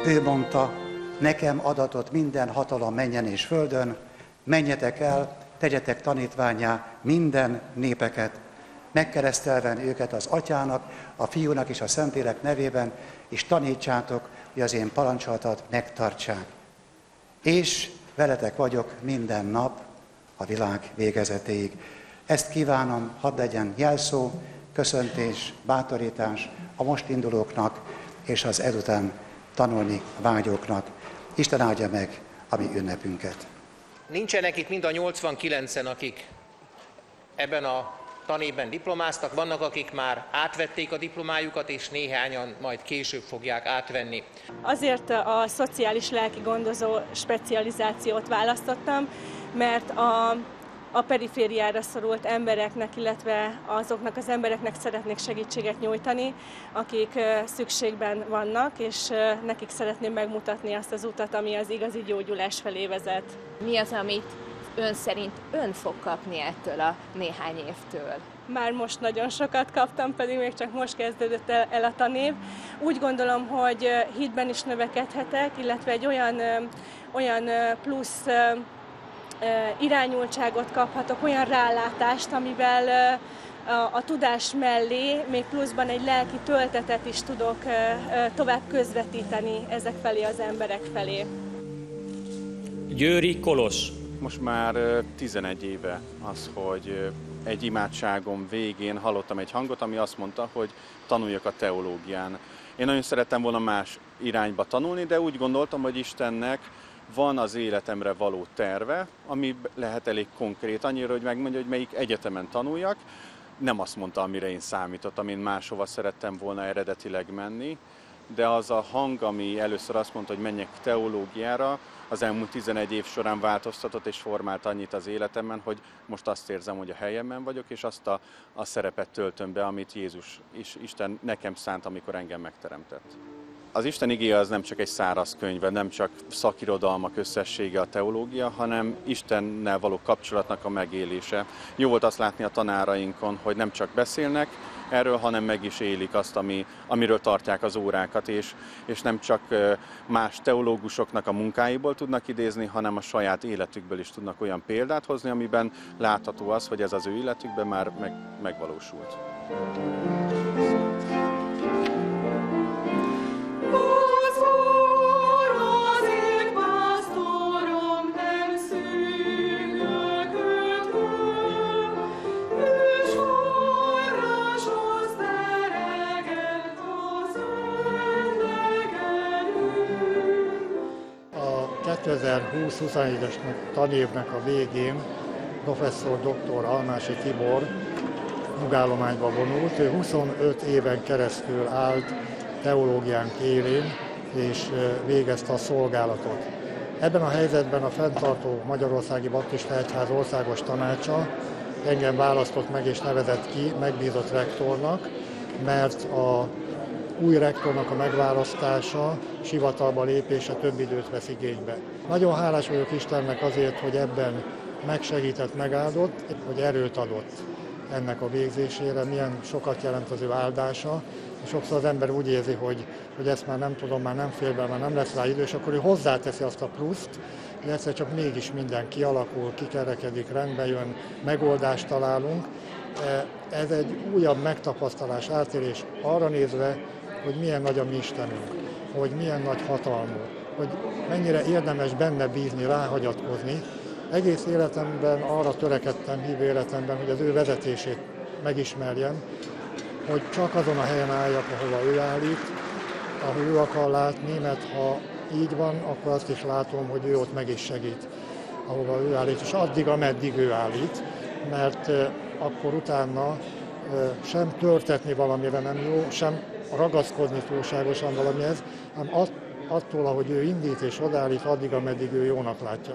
Ő mondta, nekem adatott minden hatalom mennyen és földön, menjetek el, tegyetek tanítvánnyá minden népeket, megkeresztelven őket az Atyának, a Fiúnak és a Szentlélek nevében, és tanítsátok, hogy az én parancsolatomat megtartsák. És veletek vagyok minden nap a világ végezetéig. Ezt kívánom, hadd legyen jelszó, köszöntés, bátorítás a most indulóknak és az ezután tanulni vágyóknak. Isten áldja meg a mi ünnepünket. Nincsenek itt mind a 89-en, akik ebben a tanévben diplomáztak, vannak, akik már átvették a diplomájukat, és néhányan majd később fogják átvenni. Azért a szociális lelki gondozó specializációt választottam, mert a perifériára szorult embereknek, illetve azoknak az embereknek szeretnék segítséget nyújtani, akik szükségben vannak, és nekik szeretném megmutatni azt az utat, ami az igazi gyógyulás felé vezet. Mi az, amit ön szerint ön fog kapni ettől a néhány évtől? Már most nagyon sokat kaptam, pedig még csak most kezdődött el a tanév. Úgy gondolom, hogy hitben is növekedhetek, illetve egy olyan plusz irányultságot kaphatok, olyan rálátást, amivel a tudás mellé még pluszban egy lelki töltetet is tudok tovább közvetíteni ezek felé, az emberek felé. Győri Kolos. Most már 11 éve az, hogy egy imádságom végén hallottam egy hangot, ami azt mondta, hogy tanuljak a teológián. Én nagyon szerettem volna más irányba tanulni, de úgy gondoltam, hogy Istennek van az életemre való terve, ami lehet elég konkrét, annyira, hogy megmondja, hogy melyik egyetemen tanuljak. Nem azt mondta, amire én számítottam, én máshova szerettem volna eredetileg menni, de az a hang, ami először azt mondta, hogy menjek teológiára, az elmúlt 11 év során változtatott és formált annyit az életemben, hogy most azt érzem, hogy a helyemben vagyok, és azt a szerepet töltöm be, amit Jézus és Isten nekem szánt, amikor engem megteremtett. Az Isten igéje az nem csak egy száraz könyv, nem csak szakirodalmak összessége a teológia, hanem Istennel való kapcsolatnak a megélése. Jó volt azt látni a tanárainkon, hogy nem csak beszélnek erről, hanem meg is élik azt, amiről tartják az órákat, és nem csak más teológusoknak a munkáiból tudnak idézni, hanem a saját életükből is tudnak olyan példát hozni, amiben látható az, hogy ez az ő életükben már megvalósult. A 2020-21-es tanévnek a végén professzor dr. Almási Tibor nyugállományba vonult. Ő 25 éven keresztül állt teológiánk élén, és végezte a szolgálatot. Ebben a helyzetben a fenntartó Magyarországi Baptista Egyház országos tanácsa engem választott meg és nevezett ki, megbízott rektornak, mert a új rektornak a megválasztása, hivatalba lépése több időt vesz igénybe. Nagyon hálás vagyok Istennek azért, hogy ebben megsegített, megáldott, hogy erőt adott ennek a végzésére, milyen sokat jelent az ő áldása. Sokszor az ember úgy érzi, hogy ezt már nem tudom, már nem fér be, már nem lesz rá idő, és akkor ő hozzáteszi azt a pluszt, hogy egyszer csak mégis minden kialakul, kikerekedik, rendbe jön, megoldást találunk. Ez egy újabb megtapasztalás, átélés arra nézve, hogy milyen nagy a mi Istenünk, hogy milyen nagy hatalmú, hogy mennyire érdemes benne bízni, ráhagyatkozni. Egész életemben arra törekedtem, hívő életemben, hogy az ő vezetését megismerjem, hogy csak azon a helyen álljak, ahova ő állít, ahol ő akar látni, mert ha így van, akkor azt is látom, hogy ő ott meg is segít, ahova ő állít, és addig, ameddig ő állít, mert akkor utána sem törtetni valamire nem jó, sem ragaszkodni túlságosan valamihez, hanem attól, ahogy ő indít és odállít, addig, ameddig ő jónak látja.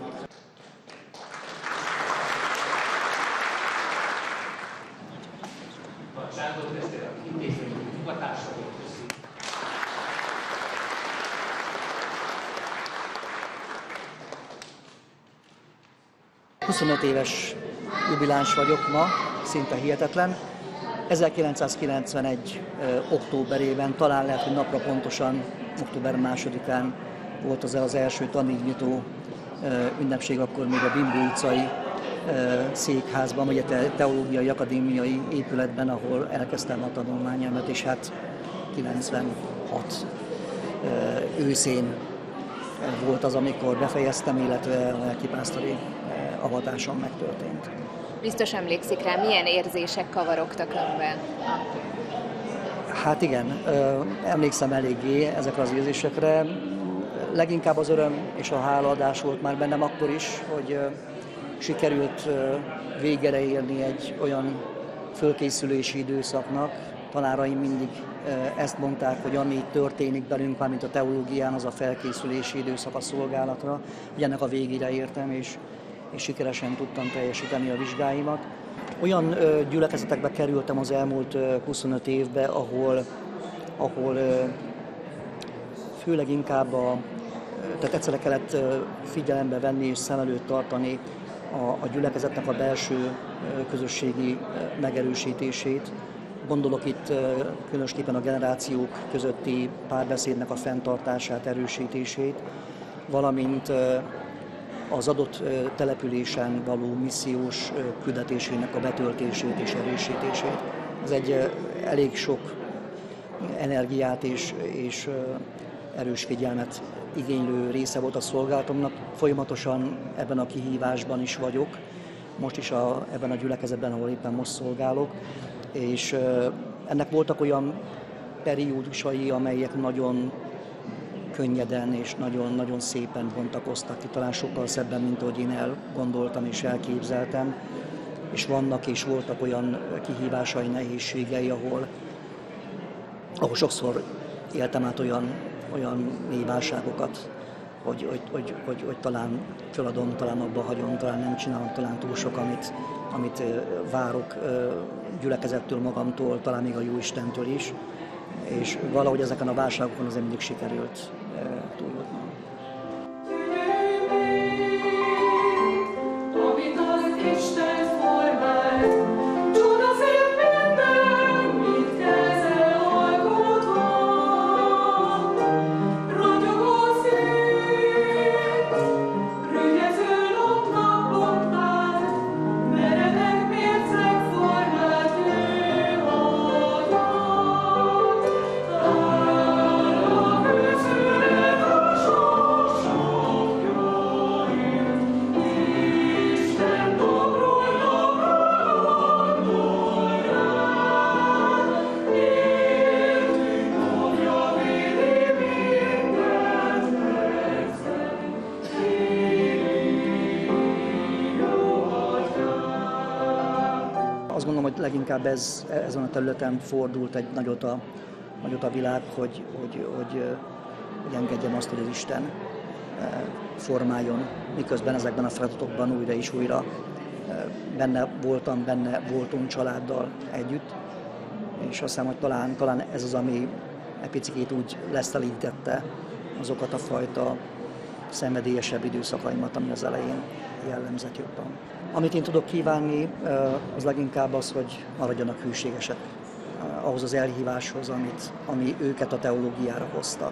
...25 éves jubiláns vagyok ma, szinte hihetetlen. 1991. októberében, talán lehet, hogy napra pontosan október 2-án volt az első tanévnyitó ünnepség, akkor még a Bimbó utcai székházban, vagy a Teológiai Akadémiai épületben, ahol elkezdtem a tanulmányomat, és hát 96 őszén volt az, amikor befejeztem, illetve a lelkipásztori avatásom megtörtént. Biztos emlékszik rá, milyen érzések kavarogtak önben? Hát igen, emlékszem eléggé ezekre az érzésekre. Leginkább az öröm és a hálaadás volt már bennem akkor is, hogy sikerült végére érni egy olyan fölkészülési időszaknak. Tanáraim mindig ezt mondták, hogy ami történik belünk, mármint a teológián, az a felkészülési időszak a szolgálatra, hogy ennek a végére értem, és sikeresen tudtam teljesíteni a vizsgáimat. Olyan gyülekezetekbe kerültem az elmúlt 25 évben, ahol főleg inkább tehát egyszerre kellett figyelembe venni és szem előtt tartani a gyülekezetnek a belső közösségi megerősítését. Gondolok itt különösképpen a generációk közötti párbeszédnek a fenntartását, erősítését, valamint az adott településen való missziós küldetésének a betöltését és erősítését. Ez egy elég sok energiát és erős figyelmet igénylő része volt a szolgálatomnak. Folyamatosan ebben a kihívásban is vagyok, most is ebben a gyülekezetben, ahol éppen most szolgálok, és ennek voltak olyan periódusai, amelyek nagyon könnyeden és nagyon-nagyon szépen bontakoztak ki, talán sokkal szebben, mint ahogy én elgondoltam és elképzeltem, és vannak és voltak olyan kihívásai, nehézségei, ahol sokszor éltem át olyan mély válságokat, hogy talán feladom, talán abba hagyom, talán nem csinálom, talán túl sok, amit várok gyülekezettől, magamtól, talán még a Jóistentől is, és valahogy ezeken a válságokon azért mindig sikerült túljutnom. Azt gondolom, hogy leginkább ezen a területen fordult egy nagyot a világ, hogy engedjem azt, hogy az Isten formáljon, miközben ezekben a feladatokban újra és újra benne voltunk családdal együtt, és azt hiszem, hogy talán ez az, ami egy picit úgy lesztelítette azokat a fajta szenvedélyesebb időszakaimat, ami az elején jellemzett jobban. Amit én tudok kívánni, az leginkább az, hogy maradjanak hűségesek ahhoz az elhíváshoz, ami őket a teológiára hozta.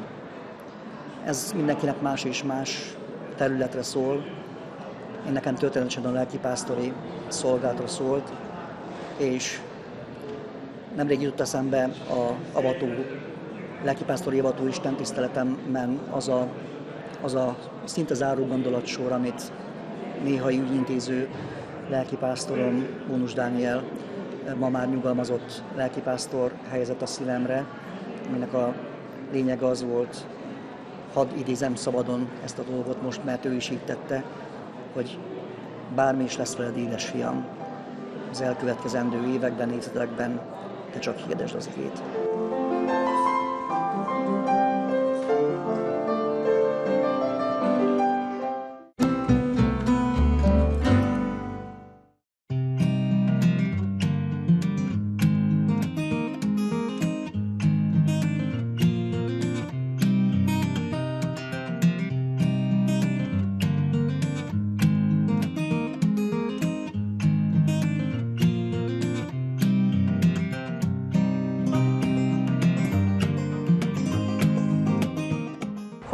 Ez mindenkinek más és más területre szól. Én nekem történetesen a lelkipásztori szolgálatra szólt, és nemrég jutott eszembe a lelkipásztori avató istentiszteletemben az a szinte záró gondolatsor, amit néhai ügyintéző lelkipásztorom, Bónus Dániel, ma már nyugalmazott lelkipásztor helyezett a szívemre, aminek a lényege az volt, hadd idézem szabadon ezt a dolgot most, mert ő is így tette, hogy bármi is lesz veled, édesfiam, az elkövetkezendő években, évtizedekben te csak hirdesd az igét.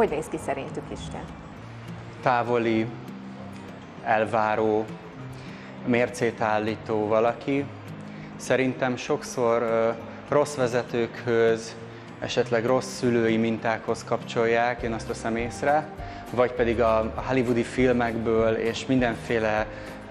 Hogy néz ki szerintük Isten? Távoli, elváró, mércét állító valaki. Szerintem sokszor rossz vezetőkhöz, esetleg rossz szülői mintákhoz kapcsolják, én azt veszem észre, vagy pedig a hollywoodi filmekből és mindenféle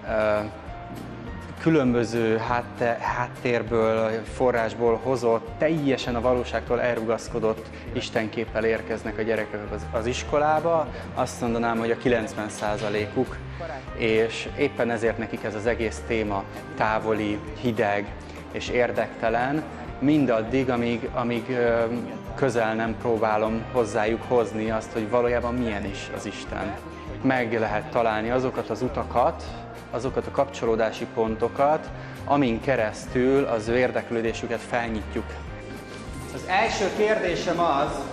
különböző háttérből, forrásból hozott, teljesen a valóságtól elrugaszkodott istenképpel érkeznek a gyerekek az iskolába. Azt mondanám, hogy a 90%-uk, és éppen ezért nekik ez az egész téma távoli, hideg és érdektelen, mindaddig, amíg közel nem próbálom hozzájuk hozni azt, hogy valójában milyen is az Isten. Meg lehet találni azokat az utakat, azokat a kapcsolódási pontokat, amin keresztül az ő érdeklődésüket felnyitjuk. Az első kérdésem az,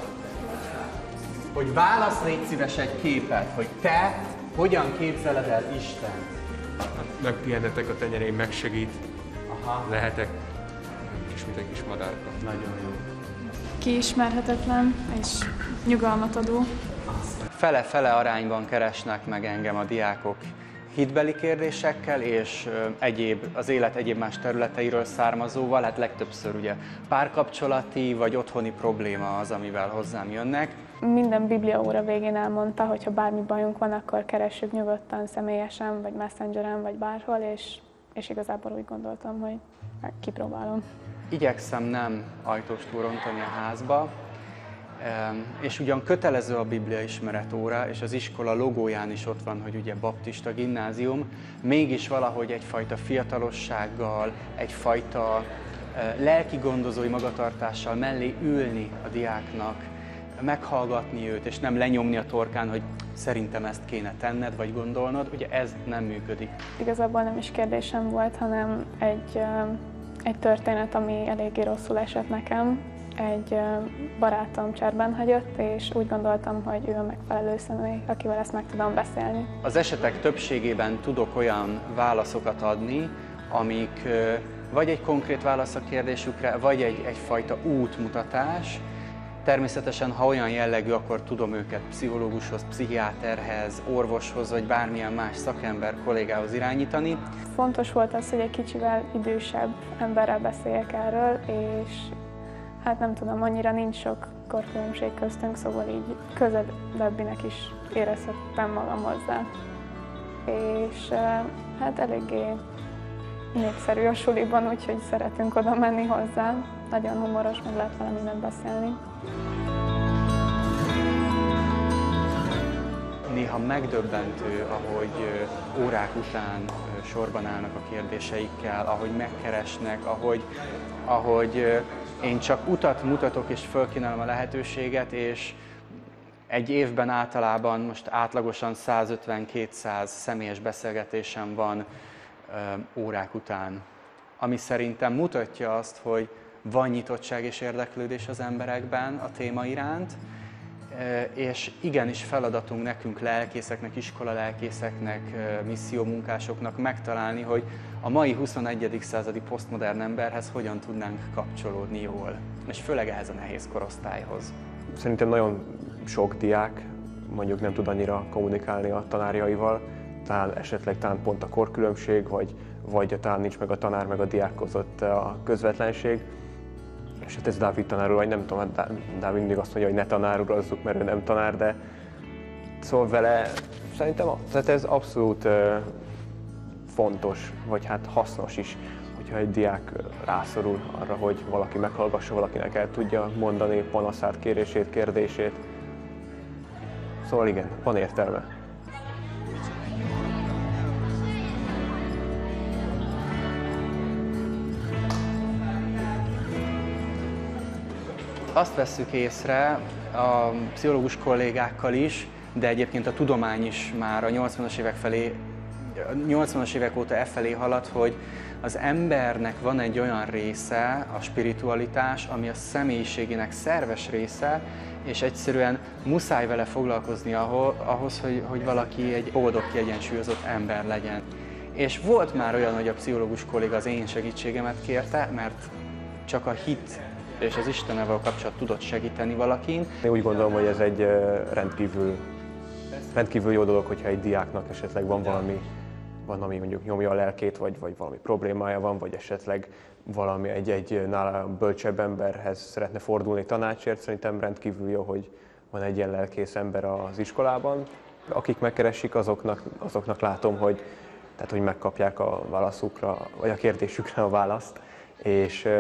hogy válasz légy szíves egy képet, hogy te hogyan képzeled el Istent. Megpihennetek a tenyereim, megsegít, lehetek, mint egy kis madárka. Nagyon jó. Kiismerhetetlen és nyugalmat adó. Fele-fele arányban keresnek meg engem a diákok hitbeli kérdésekkel és az élet egyéb más területeiről származóval, hát legtöbbször ugye párkapcsolati vagy otthoni probléma az, amivel hozzám jönnek. Minden bibliaóra végén elmondta, hogy ha bármi bajunk van, akkor keressük nyugodtan személyesen, vagy messengeren, vagy bárhol, és igazából úgy gondoltam, hogy kipróbálom. Igyekszem nem ajtóstól rontani a házba, és ugyan kötelező a Biblia ismeret óra, és az iskola logóján is ott van, hogy ugye baptista gimnázium, mégis valahogy egyfajta fiatalossággal, egyfajta lelki gondozói magatartással mellé ülni a diáknak, meghallgatni őt, és nem lenyomni a torkán, hogy szerintem ezt kéne tenned, vagy gondolnod, ugye ez nem működik. Igazából nem is kérdésem volt, hanem egy történet, ami eléggé rosszul esett nekem. Egy barátom cserben hagyott, és úgy gondoltam, hogy ő a megfelelő személy, akivel ezt meg tudom beszélni. Az esetek többségében tudok olyan válaszokat adni, amik vagy egy konkrét válasz a kérdésükre, vagy egyfajta útmutatás. Természetesen, ha olyan jellegű, akkor tudom őket pszichológushoz, pszichiáterhez, orvoshoz, vagy bármilyen más szakember kollégához irányítani. Fontos volt az, hogy egy kicsivel idősebb emberrel beszéljek erről, és hát nem tudom, annyira nincs sok korkülönbség köztünk, szóval így közelebbinek is érezhettem magam hozzá. És hát eléggé népszerű a suliban, úgyhogy szeretünk oda menni hozzá. Nagyon humoros, meg lehet vele mindent beszélni. Néha megdöbbentő, ahogy órák után sorban állnak a kérdéseikkel, ahogy megkeresnek, ahogy én csak utat mutatok és fölkínálom a lehetőséget, és egy évben általában most átlagosan 150-200 személyes beszélgetésem van órák után, ami szerintem mutatja azt, hogy van nyitottság és érdeklődés az emberekben a téma iránt, és igenis feladatunk nekünk lelkészeknek, iskolalelkészeknek, missziómunkásoknak megtalálni, hogy a mai 21. századi posztmodern emberhez hogyan tudnánk kapcsolódni jól, és főleg ehhez a nehéz korosztályhoz. Szerintem nagyon sok diák mondjuk nem tud annyira kommunikálni a tanárjaival, talán pont a korkülönbség, vagy talán nincs meg a tanár meg a diák között a közvetlenség. És hát ez Dávid tanár úr, vagy nem tudom, hát Dávid mindig azt mondja, hogy ne tanárurozzuk, mert ő nem tanár, de szóval vele szerintem tehát ez abszolút fontos, vagy hát hasznos is, hogyha egy diák rászorul arra, hogy valaki meghallgassa, valakinek el tudja mondani panaszát, kérését, kérdését. Szóval igen, van értelme. Azt vesszük észre a pszichológus kollégákkal is, de egyébként a tudomány is már a 80-as évek óta felé halad, hogy az embernek van egy olyan része, a spiritualitás, ami a személyiségének szerves része, és egyszerűen muszáj vele foglalkozni ahhoz, hogy valaki egy boldog, kiegyensúlyozott ember legyen. És volt már olyan, hogy a pszichológus kolléga az én segítségemet kérte, mert csak a hit és az Istennel való kapcsolat tudott segíteni valakin. Én úgy gondolom, hogy ez egy rendkívül jó dolog, hogyha egy diáknak esetleg van ami mondjuk nyomja a lelkét, vagy valami problémája van, vagy esetleg valami egy nála bölcsebb emberhez szeretne fordulni tanácsért. Szerintem rendkívül jó, hogy van egy ilyen lelkész ember az iskolában. Akik megkeresik, azoknak látom, hogy megkapják a válaszukra, vagy a kérdésükre a választ. És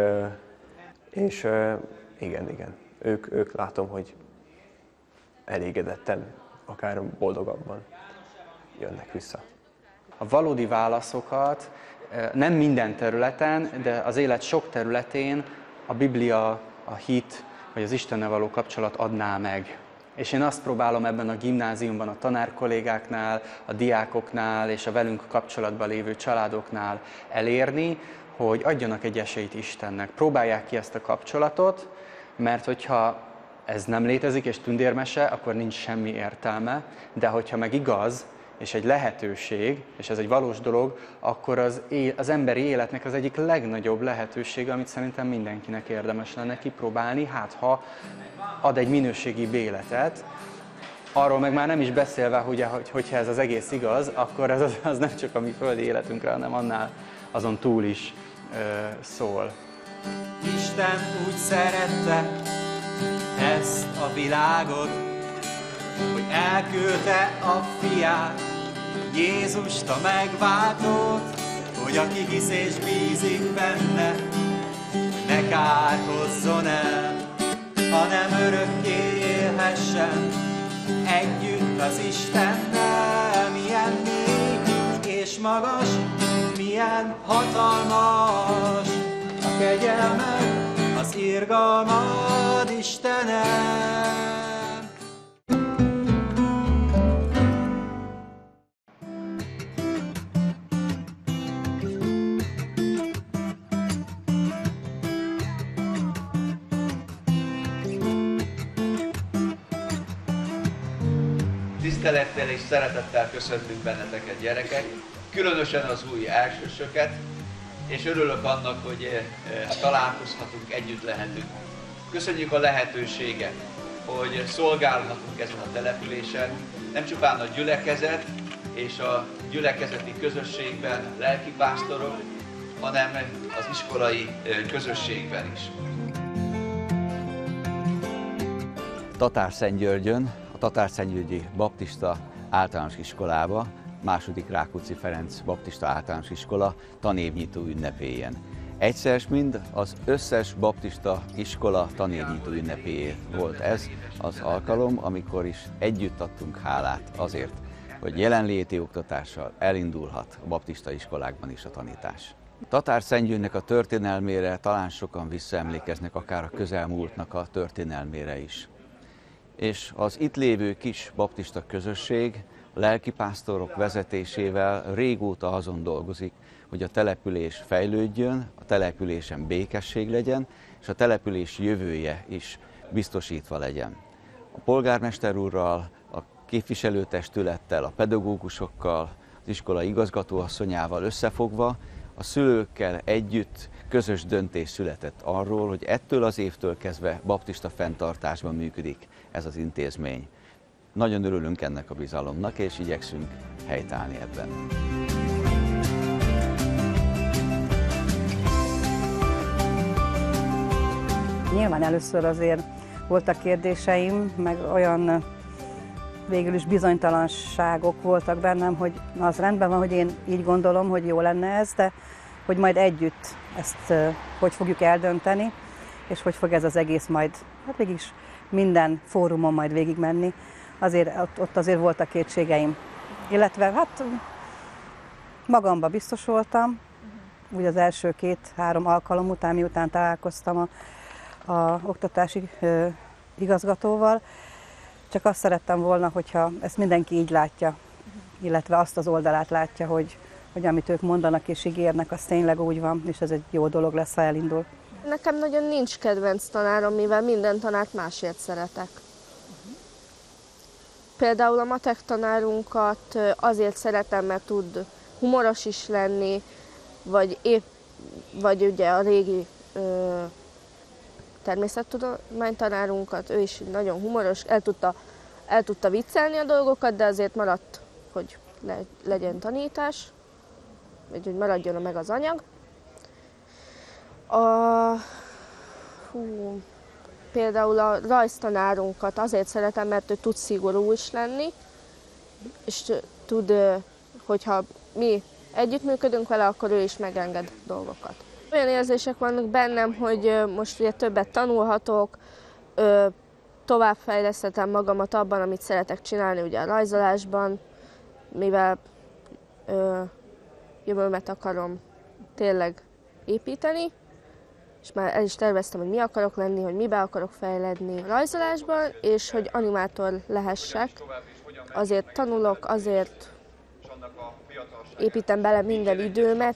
igen, ők látom, hogy elégedetten, akár boldogabban jönnek vissza. A valódi válaszokat nem minden területen, de az élet sok területén a Biblia, a hit, vagy az Istennel való kapcsolat adná meg. És én azt próbálom ebben a gimnáziumban a tanárkollégáknál, a diákoknál és a velünk kapcsolatban lévő családoknál elérni, hogy adjanak egy esélyt Istennek. Próbálják ki ezt a kapcsolatot, mert hogyha ez nem létezik és tündérmese, akkor nincs semmi értelme, de hogyha meg igaz, és egy lehetőség, és ez egy valós dolog, akkor az emberi életnek az egyik legnagyobb lehetősége, amit szerintem mindenkinek érdemes lenne kipróbálni, hát ha ad egy minőségi életet. Arról meg már nem is beszélve, hogyha ez az egész igaz, akkor az nem csak a mi földi életünkre, hanem annál azon túl is szól. Isten úgy szerette ezt a világot, hogy elküldte a fiát, Jézust a megváltót, hogy aki hisz és bízik benne, ne kárhozzon el, hanem örökké élhessen együtt az Istennel. Milyen mély és magas, milyen hatalmas a kegyelmed, az irgalmad, Istenem. Tisztelettel és szeretettel köszöntünk benneteket, gyerekek, különösen az új elsősöket, és örülök annak, hogy találkozhatunk, együtt lehetünk. Köszönjük a lehetőséget, hogy szolgálhatunk ezen a településen, nem csupán a gyülekezet és a gyülekezeti közösségben lelkipásztorok, hanem az iskolai közösségben is. Tatárszentgyörgyön, a Tatárszentgyörgyi Baptista Általános Iskolába, II. Rákóczi Ferenc Baptista Általános Iskola tanévnyitó ünnepélyen. Egyszer mind az összes baptista iskola tanévnyitó ünnepéjé volt ez az alkalom, amikor is együtt adtunk hálát azért, hogy jelenléti oktatással elindulhat a baptista iskolákban is a tanítás. Tatárszentgyörgynek a történelmére talán sokan visszaemlékeznek, akár a közelmúltnak a történelmére is. És az itt lévő kis baptista közösség lelkipásztorok vezetésével régóta azon dolgozik, hogy a település fejlődjön, a településen békesség legyen, és a település jövője is biztosítva legyen. A polgármester úrral, a képviselőtestülettel, a pedagógusokkal, az iskola igazgatóasszonyával összefogva, a szülőkkel együtt közös döntés született arról, hogy ettől az évtől kezdve baptista fenntartásban működik ez az intézmény. Nagyon örülünk ennek a bizalomnak, és igyekszünk helytállni ebben. Nyilván először azért voltak kérdéseim, meg olyan végül is bizonytalanságok voltak bennem, hogy az rendben van, hogy én így gondolom, hogy jó lenne ez, de hogy majd együtt ezt hogy fogjuk eldönteni, és hogy fog ez az egész majd, hát végig minden fórumon majd végigmenni. Azért ott azért voltak kétségeim. Illetve hát magamba biztos voltam, úgy az első 2-3 alkalom után, miután találkoztam a oktatási igazgatóval, csak azt szerettem volna, hogyha ezt mindenki így látja, illetve azt az oldalát látja, hogy amit ők mondanak és ígérnek, az tényleg úgy van, és ez egy jó dolog lesz, ha elindul. Nekem nagyon nincs kedvenc tanárom, mivel minden tanárt másért szeretek. Például a matek tanárunkat azért szeretem, mert tud humoros is lenni, vagy ugye a régi természettudománytanárunkat, ő is nagyon humoros, el tudta viccelni a dolgokat, de azért maradt, hogy legyen tanítás, vagy hogy maradjon meg az anyag. Például a rajztanárunkat azért szeretem, mert ő tud szigorú is lenni, és tud, hogyha mi együttműködünk vele, akkor ő is megenged dolgokat. Olyan érzések vannak bennem, hogy most ugye többet tanulhatok, továbbfejleszthetem magamat abban, amit szeretek csinálni ugye a rajzolásban, mivel jövőmet akarom tényleg építeni, és már el is terveztem, hogy mi akarok lenni, hogy mibe akarok fejledni a rajzolásban, és hogy animátor lehessek. Azért tanulok, azért építem bele minden időmet,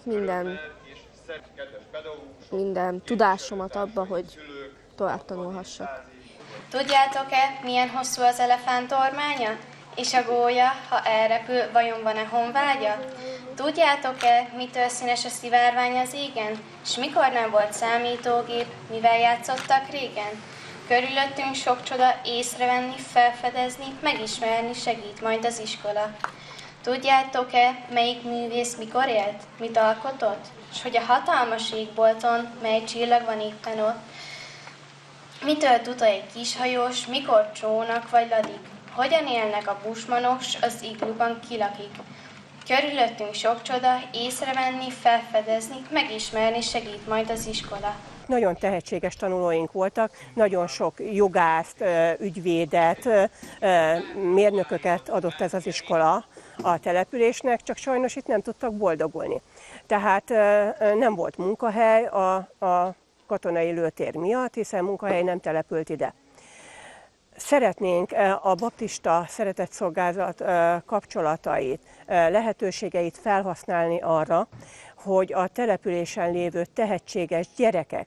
minden tudásomat abba, hogy tovább tanulhassak. Tudjátok-e, milyen hosszú az elefánt ormánya? És a gólya, ha elrepül, vajon van-e honvágya? Tudjátok-e, mitől színes a szivárvány az égen? S mikor nem volt számítógép, mivel játszottak régen? Körülöttünk sok csoda, észrevenni, felfedezni, megismerni segít majd az iskola. Tudjátok-e, melyik művész mikor élt, mit alkotott? S hogy a hatalmas égbolton, mely csillag van éppen ott, mitől tudta egy kishajós, mikor csónak vagy ladik? Hogyan élnek a busmanok, az igluban kilakik? Körülöttünk sok csoda, észrevenni, felfedezni, megismerni segít majd az iskola. Nagyon tehetséges tanulóink voltak, nagyon sok jogászt, ügyvédet, mérnököket adott ez az iskola a településnek, csak sajnos itt nem tudtak boldogulni. Tehát nem volt munkahely a katonai lőtér miatt, hiszen munkahely nem települt ide. Szeretnénk a baptista szeretetszolgálat kapcsolatait, lehetőségeit felhasználni arra, hogy a településen lévő tehetséges gyerekek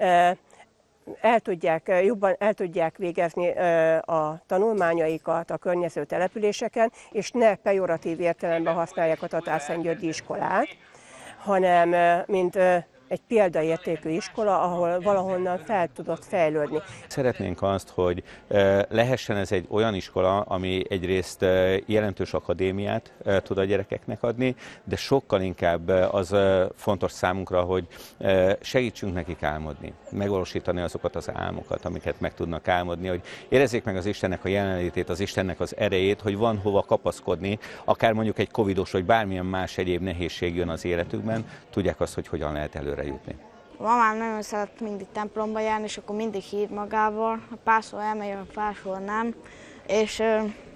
jobban el tudják végezni a tanulmányaikat a környező településeken, és ne pejoratív értelemben használják a Tatárszentgyörgyi iskolát, hanem mint egy példaértékű iskola, ahol valahonnan fel tudott fejlődni. Szeretnénk azt, hogy lehessen ez egy olyan iskola, ami egyrészt jelentős akadémiát tud a gyerekeknek adni, de sokkal inkább az fontos számunkra, hogy segítsünk nekik álmodni, megvalósítani azokat az álmokat, amiket meg tudnak álmodni, hogy érezzék meg az Istennek a jelenlétét, az Istennek az erejét, hogy van hova kapaszkodni, akár mondjuk egy covidos vagy bármilyen más egyéb nehézség jön az életükben, tudják azt, hogy hogyan lehet előre jutni. A mamám nagyon szeret mindig templomba járni, és akkor mindig hív magával. Párszor elmegyek, párszor nem. És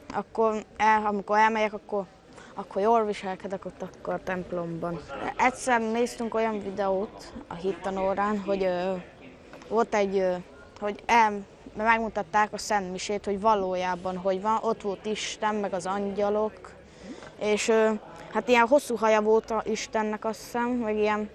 amikor elmegyek, akkor jól viselkedek ott akkor a templomban. Egyszer néztünk olyan videót a hittanórán, hogy volt hogy megmutatták a Szent Misét, hogy valójában hogy van. Ott volt Isten, meg az angyalok, és hát ilyen hosszú haja volt a Istennek, azt hiszem, meg ilyen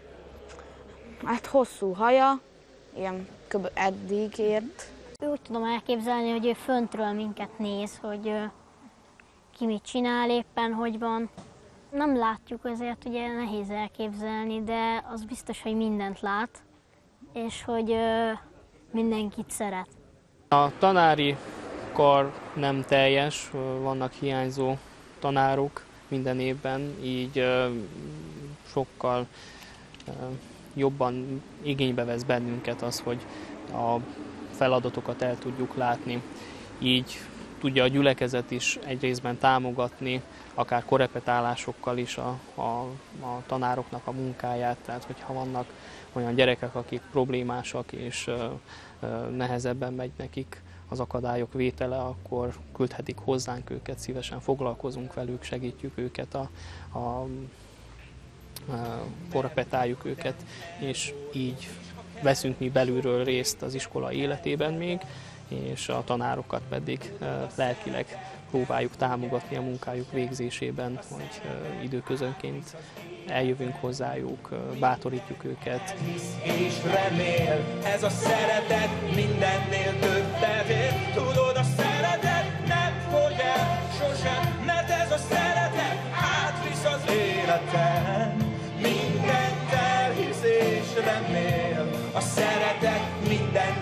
hosszú haja, ilyen kb. Eddig ért. Úgy tudom elképzelni, hogy ő föntről minket néz, hogy ki mit csinál éppen, hogy van. Nem látjuk, ezért ugye nehéz elképzelni, de az biztos, hogy mindent lát, és hogy mindenkit szeret. A tanári kar nem teljes, vannak hiányzó tanárok minden évben, így sokkal jobban igénybe vesz bennünket az, hogy a feladatokat el tudjuk látni. Így tudja a gyülekezet is egy részben támogatni, akár korepetálásokkal is a tanároknak a munkáját. Tehát, hogyha vannak olyan gyerekek, akik problémásak és nehezebben megy nekik az akadályok vétele, akkor küldhetik hozzánk őket, szívesen foglalkozunk velük, segítjük őket, korrepetáljuk őket, és így veszünk mi belülről részt az iskola életében még, és a tanárokat pedig lelkileg próbáljuk támogatni a munkájuk végzésében, hogy időközönként eljövünk hozzájuk, bátorítjuk őket. És remél, ez a szeretet mindennél többet ér. Tudod, a szeretet nem fogy el sosem, mert ez a szeretet átvisz az életen. Mindent elhisz és remél, a szeretet minden